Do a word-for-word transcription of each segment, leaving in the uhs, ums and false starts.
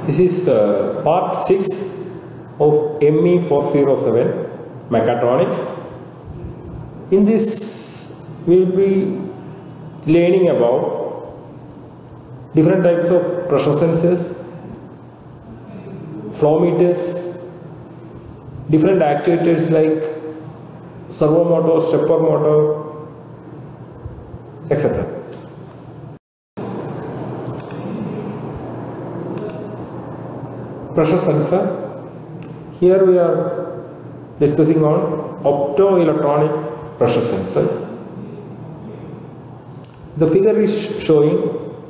This is uh, part six of M E four oh seven Mechatronics. In this we will be learning about different types of pressure sensors, flow meters, different actuators like servo motor, stepper motor, et cetera. Pressure sensor. Here we are discussing on optoelectronic pressure sensors. The figure is showing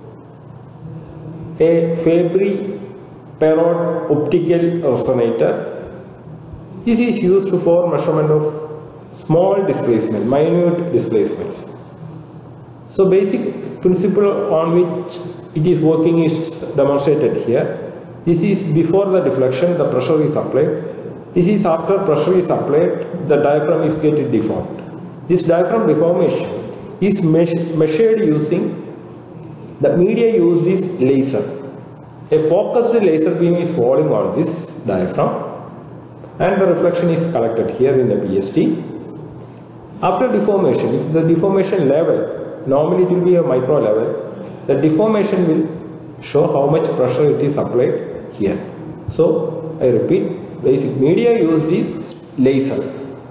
a Fabry-Perot optical resonator. This is used for measurement of small displacement, minute displacements. So basic principle on which it is working is demonstrated here. This is before the deflection, the pressure is applied. This is after pressure is applied, the diaphragm is getting deformed. This diaphragm deformation is measured using the media used is laser. A focused laser beam is falling on this diaphragm and the reflection is collected here in a P S T. After deformation, if the deformation level, normally it will be a micro level, the deformation will show how much pressure it is applied here. So, I repeat, basic media used is laser.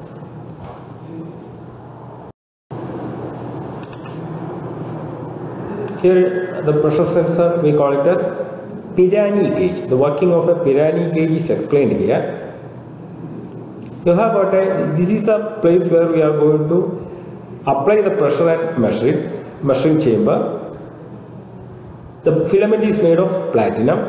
Here the pressure sensor, we call it as Pirani gauge. The working of a Pirani gauge is explained here. You have got a, this is a place where we are going to apply the pressure and measure it, measuring chamber. The filament is made of platinum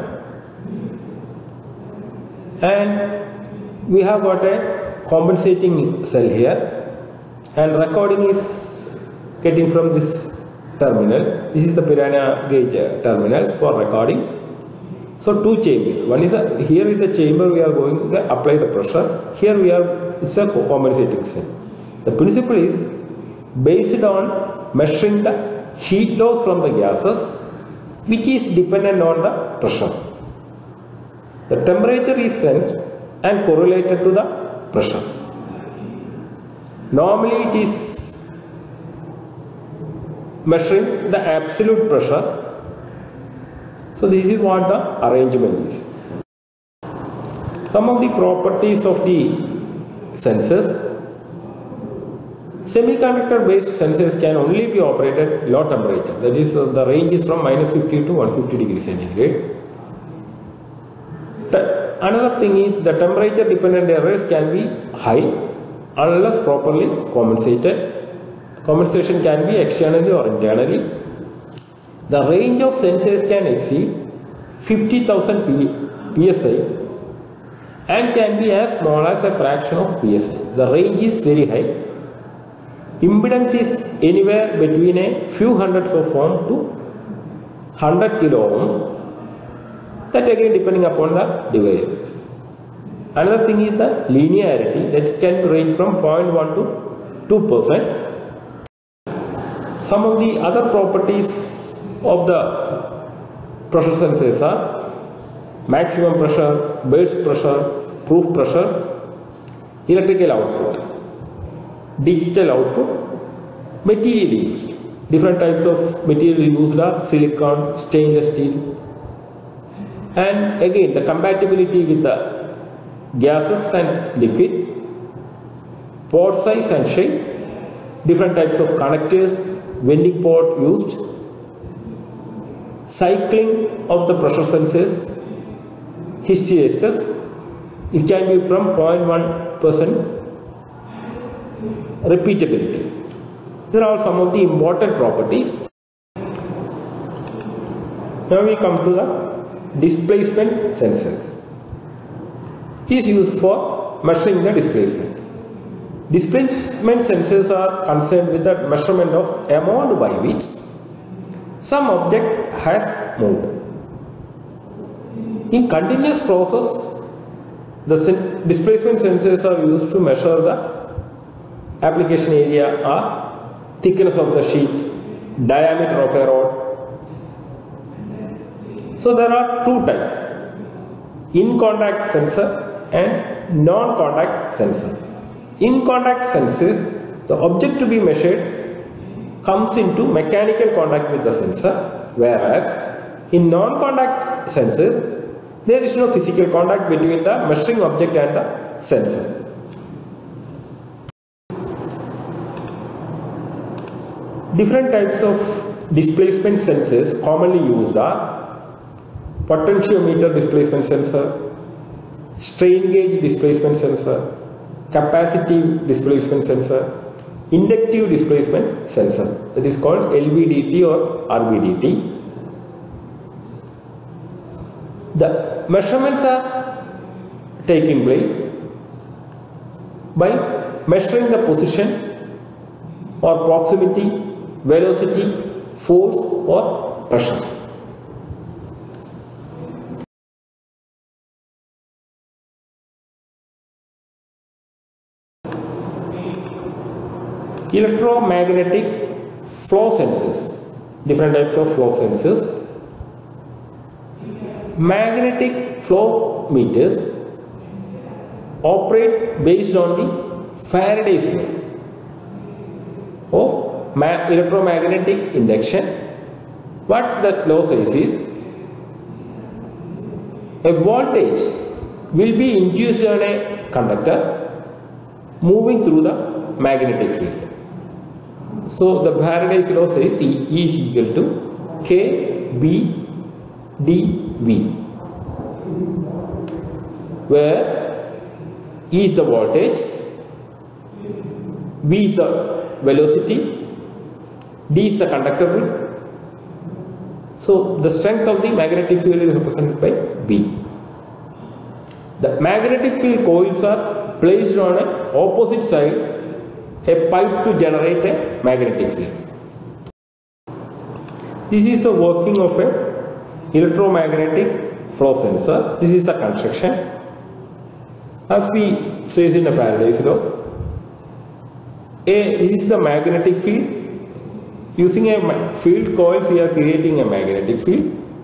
and we have got a compensating cell here and recording is getting from this terminal. This is the Pirani gauge terminals for recording. So two chambers. One is a, here is the chamber we are going to apply the pressure. Here we are, it's a compensating cell. The principle is based on measuring the heat loss from the gases, which is dependent on the pressure. The temperature is sensed and correlated to the pressure. Normally it is measuring the absolute pressure. So this is what the arrangement is. Some of the properties of the sensors. Semiconductor based sensors can only be operated at low temperature. That is, uh, the range is from minus fifty to one hundred fifty degrees centigrade. The, another thing is the temperature dependent errors can be high unless properly compensated. Compensation can be externally or internally. The range of sensors can exceed fifty thousand P S I and can be as small as a fraction of P S I. The range is very high. Impedance is anywhere between a few hundreds of ohm to one hundred kilo ohm. That again depending upon the device. Another thing is the linearity that can range from zero point one to two percent. Some of the other properties of the pressure sensors are maximum pressure, burst pressure, proof pressure, electrical output, digital output, material used. Different types of material used are silicon, stainless steel, and again the compatibility with the gases and liquid, port size and shape, different types of connectors, winding port used, cycling of the pressure sensors, hysteresis, it can be from zero point one percent repeatability. These are all some of the important properties. Now we come to the displacement sensors. It is used for measuring the displacement. Displacement sensors are concerned with the measurement of amount by which some object has moved. In continuous process, the sen displacement sensors are used to measure the application area or thickness of the sheet, diameter of a rod. So there are two types. in contact sensor and non contact sensor. In contact senses, the object to be measured comes into mechanical contact with the sensor, whereas in non contact senses there is no physical contact between the measuring object and the sensor. Different types of displacement sensors commonly used are potentiometer displacement sensor, strain gauge displacement sensor, capacitive displacement sensor, inductive displacement sensor, that is called L V D T or R V D T. The measurements are taking place by measuring the position or proximity, velocity, force or pressure. Electromagnetic flow sensors, different types of flow sensors. Magnetic flow meters operates based on the Faraday's law of electromagnetic induction. What that law says is, a voltage will be induced on a conductor moving through the magnetic field. So the Faraday's law says E is equal to K B D V, where E is the voltage, V is the velocity, D is the conductor width. So the strength of the magnetic field is represented by B. The magnetic field coils are placed on an opposite side, a pipe to generate a magnetic field. This is the working of a electromagnetic flow sensor. This is the construction. As we says in the Faraday's law, A, this is the magnetic field. Using a field coil, we are creating a magnetic field,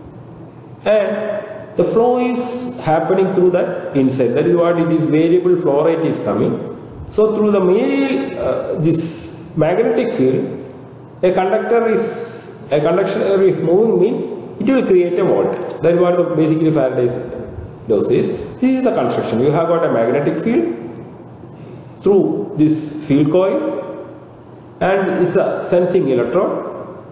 and the flow is happening through the inside. That is what it is. Variable flow rate is coming. So through the material, uh, this magnetic field, a conductor is a conductor is moving mean it will create a voltage. That is what the basically Faraday's law says. This is the construction. You have got a magnetic field through this field coil, and it's a sensing electrode.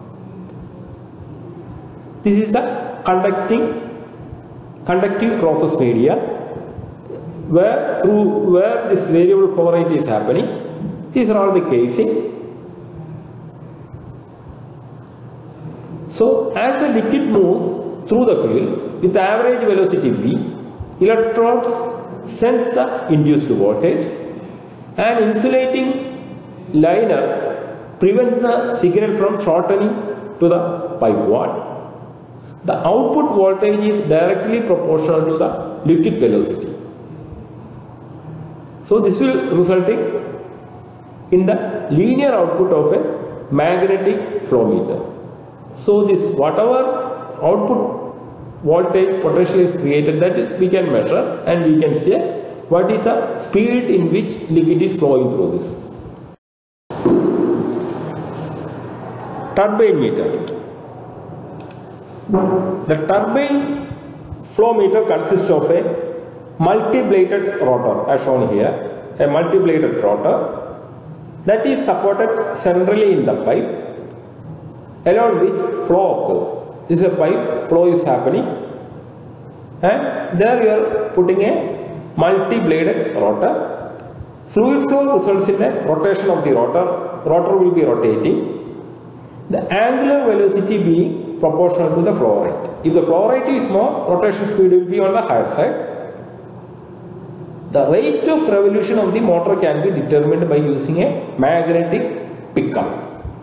This is the conducting conductive process media, where through where this variable flow rate is happening. These are all the casing. So as the liquid moves through the field with average velocity V, electrodes sense the induced voltage, and insulating liner prevents the signal from shortening to the pipe wall. The output voltage is directly proportional to the liquid velocity. So this will result in the linear output of a magnetic flow meter. So this whatever output voltage potential is created, that we can measure, and we can say what is the speed in which liquid is flowing through this. Turbine meter. The turbine flow meter consists of a multi-bladed rotor, as shown here, a multi-bladed rotor that is supported centrally in the pipe, along which flow occurs. This is a pipe, flow is happening, and there you are putting a multi-bladed rotor. Fluid flow results in a rotation of the rotor. Rotor will be rotating, the angular velocity being proportional to the flow rate. If the flow rate is more, rotation speed will be on the higher side. The rate of revolution of the motor can be determined by using a magnetic pickup.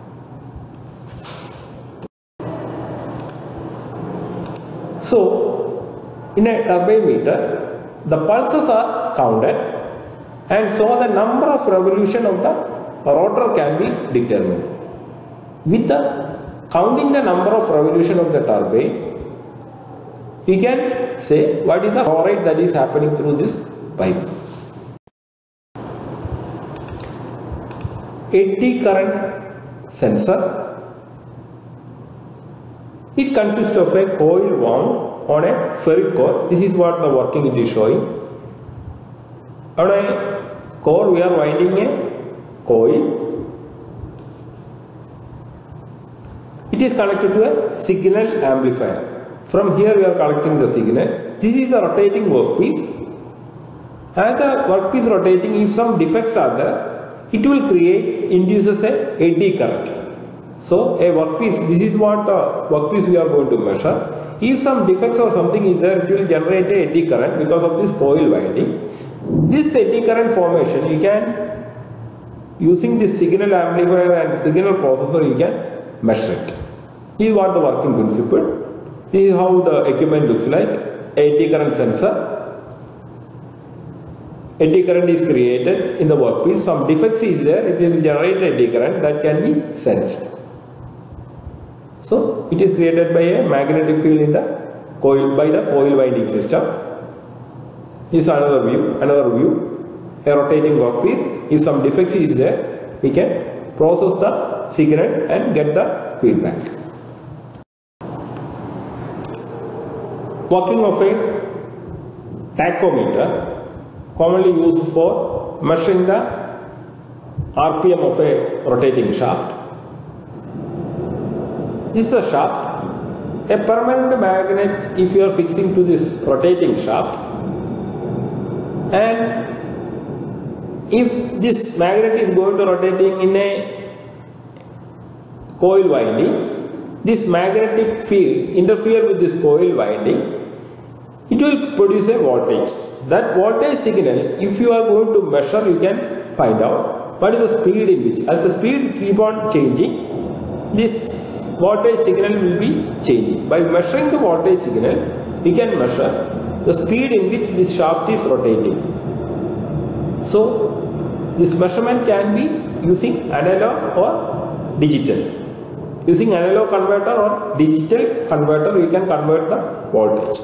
So, in a turbine meter, the pulses are counted, and so the number of revolution of the rotor can be determined. With the counting the number of revolution of the turbine, you can say what is the flow rate that is happening through this pipe. Eddy current sensor. It consists of a coil wound on a ferric core. This is what the working it is showing. On a core we are winding a coil. It is connected to a signal amplifier. From here we are collecting the signal. This is the rotating workpiece. As the workpiece rotating, if some defects are there, it will create, induces a eddy current. So a workpiece, this is what the workpiece we are going to measure. If some defects or something is there, it will generate a eddy current because of this coil winding. This eddy current formation, you can, using this signal amplifier and signal processor, you can measure it. This is what the working principle. This is how the equipment looks like. Eddy current sensor. Eddy current is created in the workpiece. Some defects is there, it will generate eddy current that can be sensed. So it is created by a magnetic field in the coil, by the coil winding system. This is another view, another view, a rotating workpiece. If some defects is there, we can process the signal and get the feedback. Working of a tachometer, commonly used for measuring the R P M of a rotating shaft. This is a shaft. A permanent magnet, if you are fixing to this rotating shaft, and if this magnet is going to rotating in a coil winding, this magnetic field interfere with this coil winding, it will produce a voltage. That voltage signal, if you are going to measure, you can find out what is the speed in which, as the speed keep on changing, this voltage signal will be changing. By measuring the voltage signal, we can measure the speed in which this shaft is rotating. So this measurement can be using analog or digital. Using analog converter or digital converter, you can convert the voltage.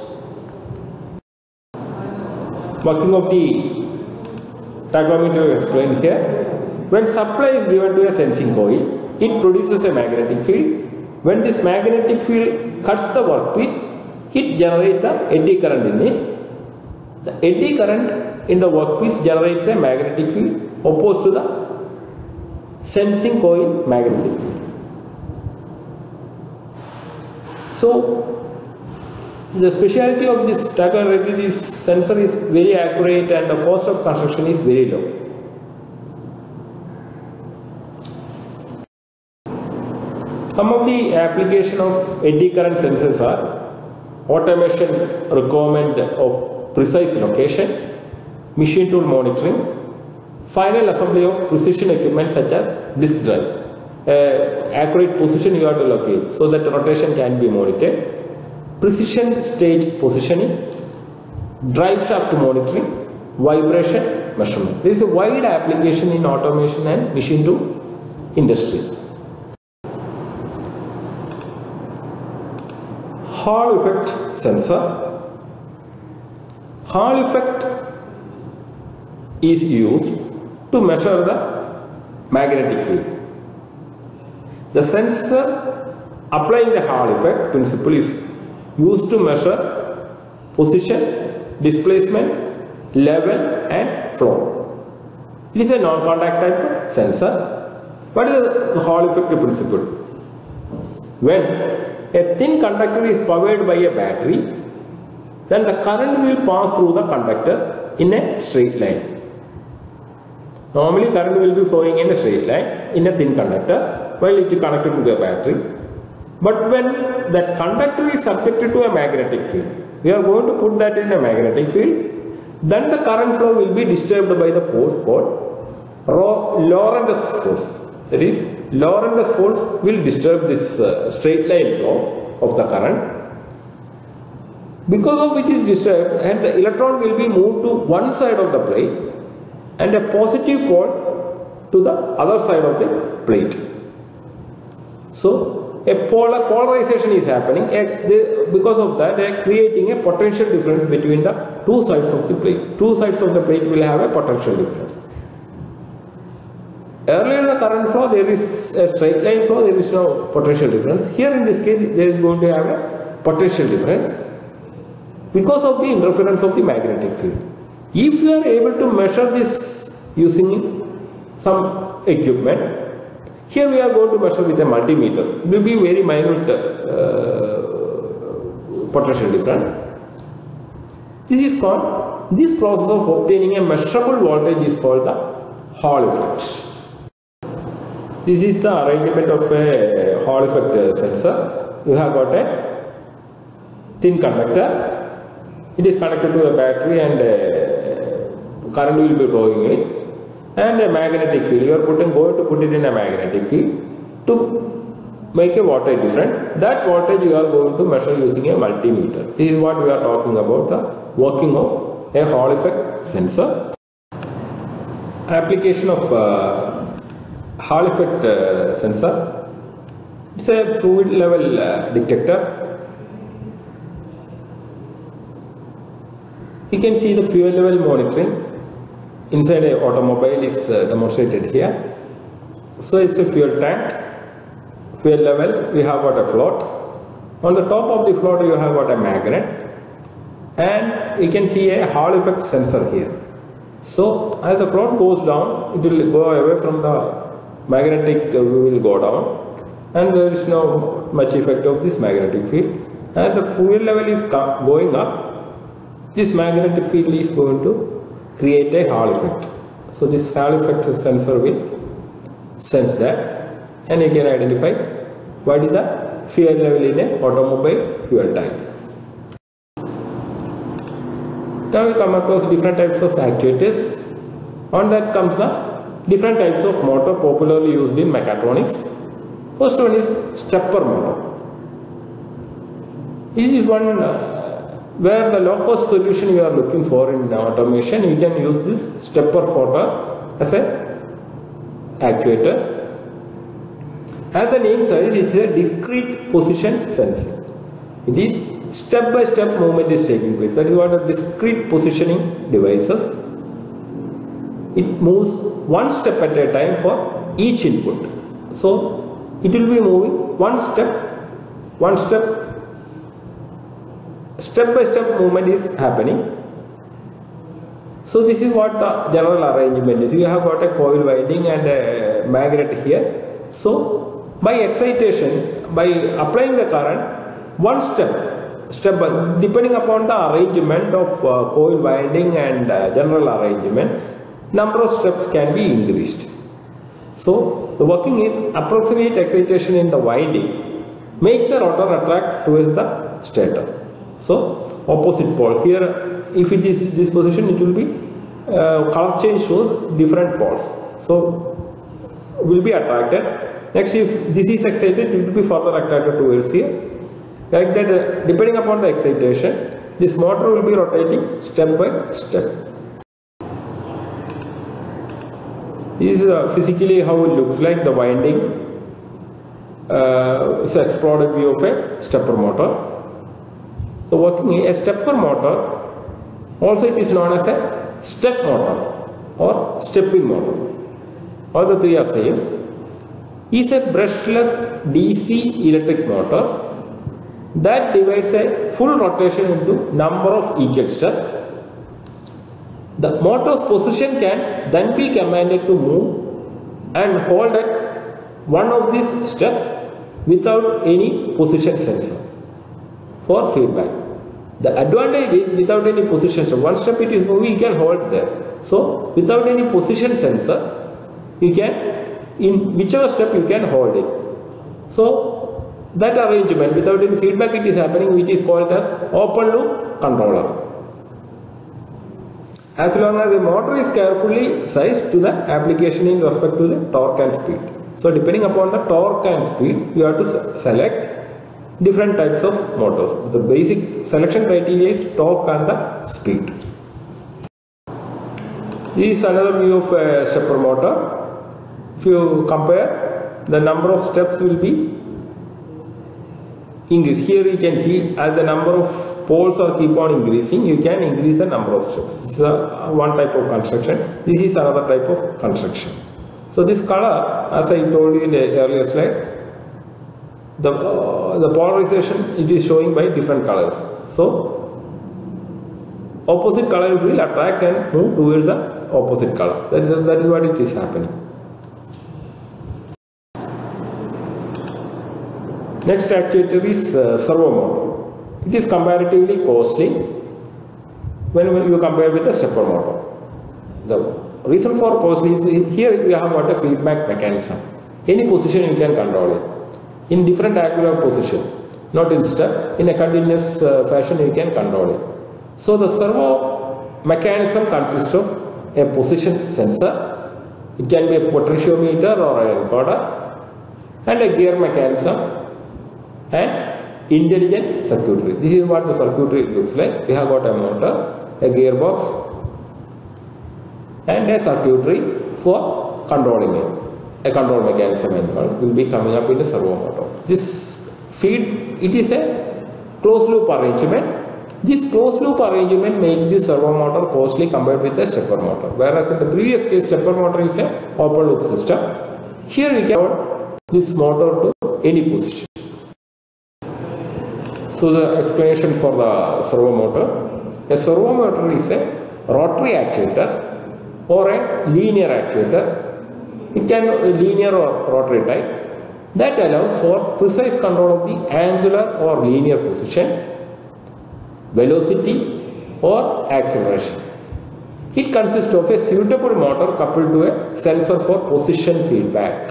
Working of the tachometer explained here. When supply is given to a sensing coil, it produces a magnetic field. When this magnetic field cuts the workpiece, it generates the eddy current in it. The eddy current in the workpiece generates a magnetic field opposed to the sensing coil magnetic field. So the speciality of this tachometer sensor is very accurate and the cost of construction is very low. Some of the application of eddy current sensors are automation requirement of precise location, machine tool monitoring, final assembly of precision equipment such as disk drive. Uh, accurate position you have to locate so that rotation can be monitored. Precision stage positioning, drive shaft monitoring, vibration measurement. There is a wide application in automation and machine tool industry. Hall effect sensor. Hall effect is used to measure the magnetic field. The sensor applying the Hall effect principle is used to measure position, displacement, level and flow. It is a non-contact type sensor. What is the Hall effect principle? When a thin conductor is powered by a battery, then the current will pass through the conductor in a straight line. Normally current will be flowing in a straight line in a thin conductor while it is connected to the battery. But when that conductor is subjected to a magnetic field, we are going to put that in a magnetic field, then the current flow will be disturbed by the force called Lorentz force. That is, Lorentz force will disturb this uh, straight line flow of the current. Because of it is disturbed, and the electron will be moved to one side of the plate and a positive pole to the other side of the plate. So a polar polarization is happening. A, the, because of that, they are creating a potential difference between the two sides of the plate. Two sides of the plate will have a potential difference. Earlier in the current flow, there is a straight line flow, there is no potential difference. Here in this case, there is going to have a potential difference because of the interference of the magnetic field. If you are able to measure this using some equipment, here we are going to measure with a multimeter. It will be very minute uh, potential difference. This is called, this process of obtaining a measurable voltage is called the Hall effect. This is the arrangement of a Hall effect sensor. You have got a thin conductor. It is connected to a battery and a current will be flowing in. And a magnetic field. You are putting, going to put it in a magnetic field to make a voltage different. That voltage you are going to measure using a multimeter. This is what we are talking about, the working of a Hall effect sensor. Application of uh, Hall effect uh, sensor. It's a fluid level uh, detector. You can see the fuel level monitoring inside a automobile is uh, demonstrated here. So it's a fuel tank, fuel level, we have got a float. On the top of the float you have got a magnet, and you can see a Hall effect sensor here. So as the float goes down, it will go away from the magnetic, uh, will go down, and there is no much effect of this magnetic field. As the fuel level is going up, this magnetic field is going to create a Hall effect. So this Hall effect sensor will sense that, and you can identify what is the fuel level in a automobile fuel tank. Now we come across different types of actuators. On that comes the different types of motor popularly used in mechatronics. First one is stepper motor. It is one uh, where the low cost solution you are looking for in automation. You can use this stepper motor as a actuator. As the name suggests, it is a discrete position sensing. It is step by step movement is taking place. That is what a discrete positioning devices. It moves one step at a time for each input. So it will be moving one step, one step, step by step movement is happening. So this is what the general arrangement is. You have got a coil winding and a magnet here. So by excitation, by applying the current, one step, step by, depending upon the arrangement of uh, coil winding and uh, general arrangement, number of steps can be increased. So the working is approximate excitation in the winding makes the rotor attract towards the stator. So opposite pole here, if it is this position, it will be uh, color change shows different poles. So will be attracted. Next, if this is excited, it will be further attracted towards here. Like that, uh, depending upon the excitation, this motor will be rotating step by step. This is uh, physically how it looks like, the winding. Uh, it's an exploded view of a stepper motor. So working a stepper motor, also it is known as a step motor or stepping motor. All the three are same. Is a brushless D C electric motor that divides a full rotation into number of equal steps. The motor's position can then be commanded to move and hold at one of these steps without any position sensor for feedback. The advantage is without any position sensor. One step it is moving, you can hold there. So without any position sensor, you can, in whichever step you can hold it. So that arrangement without any feedback it is happening, which is called as open loop controller. As long as the motor is carefully sized to the application in respect to the torque and speed. So depending upon the torque and speed, you have to select different types of motors. The basic selection criteria is torque and the speed. This is another view of a stepper motor. If you compare, the number of steps will be increase. Here you can see as the number of poles are keep on increasing, you can increase the number of steps. This is a, one type of construction. This is another type of construction. So this color, as I told you in the earlier slide, the, uh, the polarization it is showing by different colors. So opposite color will attract and move towards the opposite color. That is, that is what it is happening. Next actuator is uh, servo motor. It is comparatively costly when you compare with the stepper motor. The reason for costly is here we have got a feedback mechanism. Any position you can control it in different angular position, not in step. In a continuous uh, fashion you can control it. So the servo mechanism consists of a position sensor. It can be a potentiometer or an encoder, and a gear mechanism and intelligent circuitry. This is what the circuitry looks like. We have got a motor, a gearbox, and a circuitry for controlling it. A control mechanism and all will be coming up in the servo motor. This feed, it is a closed loop arrangement. This closed loop arrangement makes the servo motor costly compared with the stepper motor. Whereas in the previous case, stepper motor is a open loop system. Here we can put this motor to any position. So the explanation for the servo motor. A servo motor is a rotary actuator or a linear actuator. It can be linear or rotary type that allows for precise control of the angular or linear position, velocity or acceleration. It consists of a suitable motor coupled to a sensor for position feedback.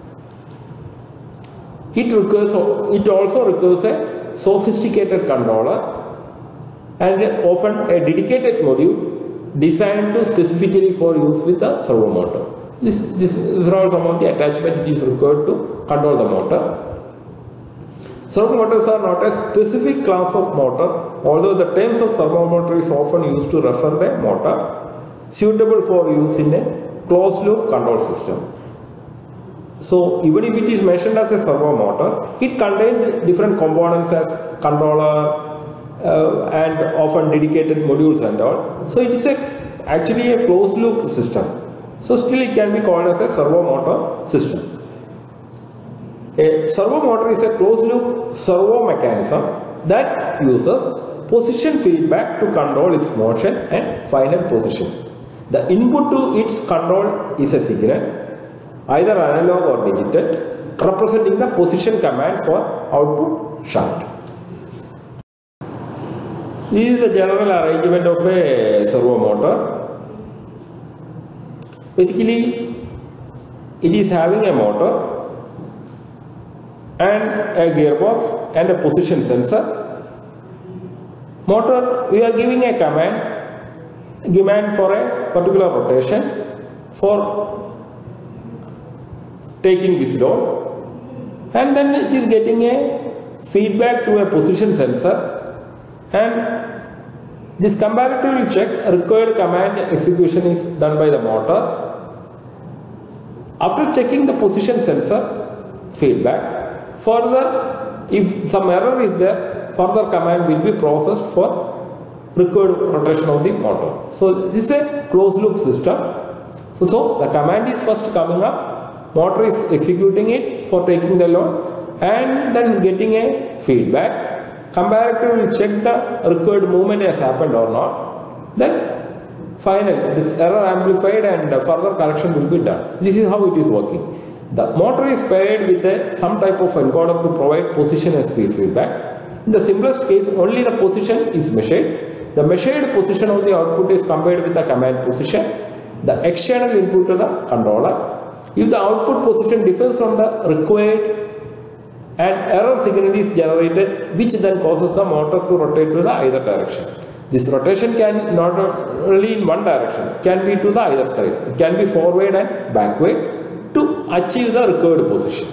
It, requires, it also requires a sophisticated controller and often a dedicated module designed to specifically for use with the servo motor. This, this is all some of the attachment that is required to control the motor. Servo motors are not a specific class of motor, although the terms of servo motor is often used to refer the motor suitable for use in a closed loop control system. So even if it is mentioned as a servo motor, it contains different components as controller uh, and often dedicated modules and all. So it is a, actually a closed loop system. So still it can be called as a servo motor system. A servo motor is a closed loop servo mechanism that uses position feedback to control its motion and final position. The input to its control is a signal, either analog or digital, representing the position command for output shaft. This is the general arrangement of a servo motor. Basically, it is having a motor and a gearbox and a position sensor. Motor, we are giving a command, command for a particular rotation for taking this load, and then it is getting a feedback through a position sensor, and this comparative check required command execution is done by the motor. After checking the position sensor feedback, further if some error is there, further command will be processed for required rotation of the motor. So this is a closed loop system. So, so the command is first coming up, motor is executing it for taking the load and then getting a feedback. Comparator will check the required movement has happened or not. Then final, this error amplified and further correction will be done. This is how it is working. The motor is paired with a, some type of encoder to provide position and speed feedback. In the simplest case, only the position is measured. The measured position of the output is compared with the command position, the external input to the controller. If the output position differs from the required, an error signal is generated, which then causes the motor to rotate to the either direction. This rotation can not only in one direction, it can be to the either side. It can be forward and backward to achieve the required position.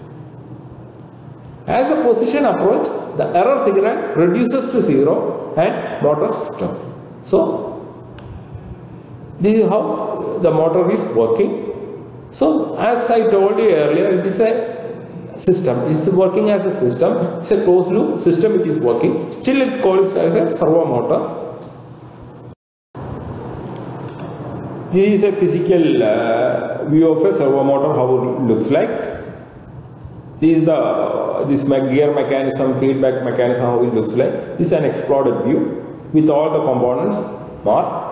As the position approach, the error signal reduces to zero and motor stops. So this is how the motor is working. So as I told you earlier, it is a system. It's working as a system. It's a closed loop system. It is working. Still, it calls it as a servo motor. This is a physical uh, view of a servo motor, how it looks like. This is the this gear mechanism, feedback mechanism, how it looks like. This is an exploded view with all the components marked.